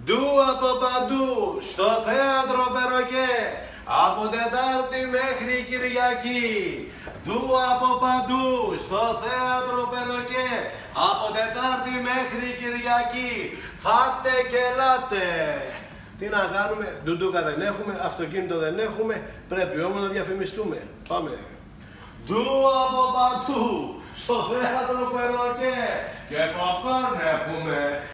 Ντου από παντού, στο θέατρο Περοκέ, από Τετάρτη μέχρι Κυριακή. Ντου από παντού, στο θέατρο Περοκέ, από Τετάρτη μέχρι Κυριακή. Φάτε και ελάτε. Τι να κάνουμε, ντουντούκα δεν έχουμε, αυτοκίνητο δεν έχουμε, πρέπει όμως να διαφημιστούμε. Πάμε. Ντου από παντού, στο θέατρο Περοκέ, και παπάν έχουμε.